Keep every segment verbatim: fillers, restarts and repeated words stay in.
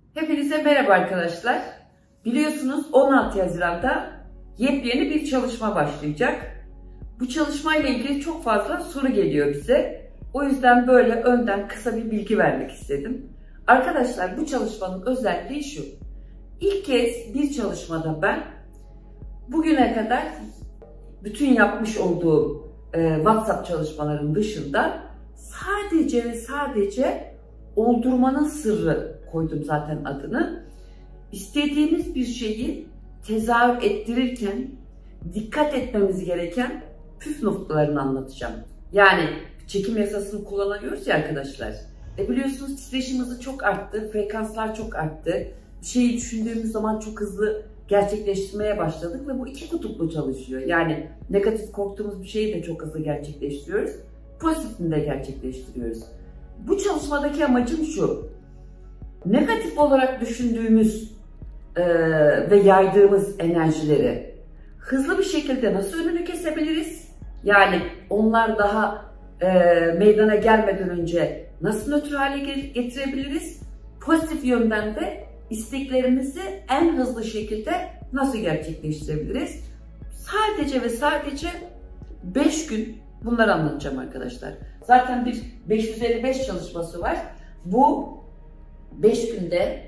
Hepinize merhaba arkadaşlar. Biliyorsunuz on altı Haziran'da yepyeni bir çalışma başlayacak. Bu çalışmayla ilgili çok fazla soru geliyor bize. O yüzden böyle önden kısa bir bilgi vermek istedim. Arkadaşlar bu çalışmanın özelliği şu. İlk kez bir çalışmada ben bugüne kadar bütün yapmış olduğum e, WhatsApp çalışmalarının dışında sadece ve sadece oldurmanın sırrı koydum zaten adını. İstediğimiz bir şeyi tezahür ettirirken dikkat etmemiz gereken püf noktalarını anlatacağım. Yani çekim yasasını kullanıyoruz ya arkadaşlar. E biliyorsunuz titreşim hızı çok arttı, frekanslar çok arttı. Bir şeyi düşündüğümüz zaman çok hızlı gerçekleştirmeye başladık ve bu iki kutuplu çalışıyor. Yani negatif korktuğumuz bir şeyi de çok hızlı gerçekleştiriyoruz, pozitifini de gerçekleştiriyoruz. Bu çalışmadaki amacım şu: negatif olarak düşündüğümüz e, ve yaydığımız enerjileri hızlı bir şekilde nasıl önünü kesebiliriz? Yani onlar daha e, meydana gelmeden önce nasıl nötr hale getirebiliriz? Pozitif yönden de isteklerimizi en hızlı şekilde nasıl gerçekleştirebiliriz? Sadece ve sadece beş gün bunları anlatacağım arkadaşlar. Zaten bir beş yüz elli beş çalışması var. Bu beş günde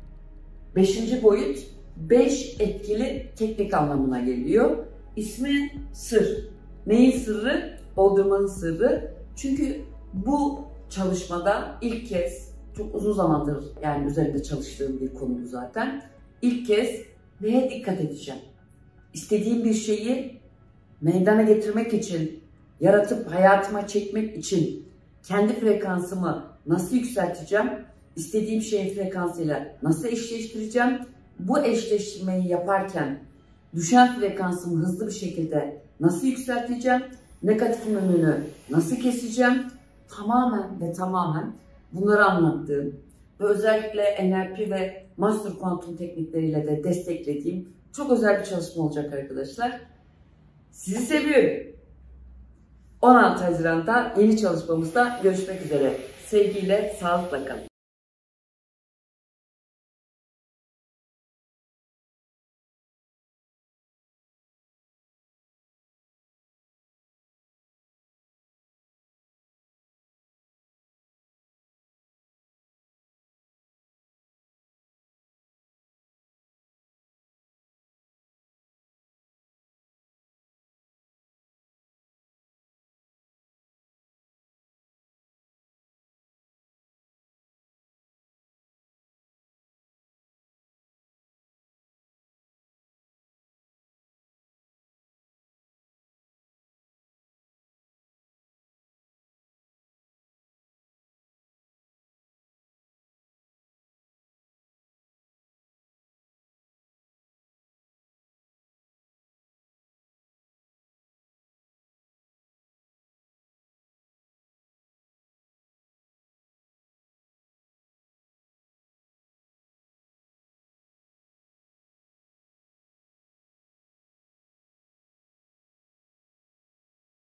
beşinci boyut beş etkili teknik anlamına geliyor. İsmi sır. Neyin sırrı? Oldurmanın sırrı. Çünkü bu çalışmada ilk kez, çok uzun zamandır yani üzerinde çalıştığım bir konu bu zaten. İlk kez neye dikkat edeceğim? İstediğim bir şeyi meydana getirmek için, yaratıp hayatıma çekmek için kendi frekansımı nasıl yükselteceğim? İstediğim şeyin frekansıyla nasıl eşleştireceğim? Bu eşleştirmeyi yaparken düşen frekansımı hızlı bir şekilde nasıl yükselteceğim? Negatifin önünü nasıl keseceğim? Tamamen ve tamamen bunları anlattığım ve özellikle N L P ve Master Kuantum teknikleriyle de desteklediğim çok özel bir çalışma olacak arkadaşlar. Sizi seviyorum. on altı Haziran'da yeni çalışmamızda görüşmek üzere. Sevgiyle, sağlıkla kalın.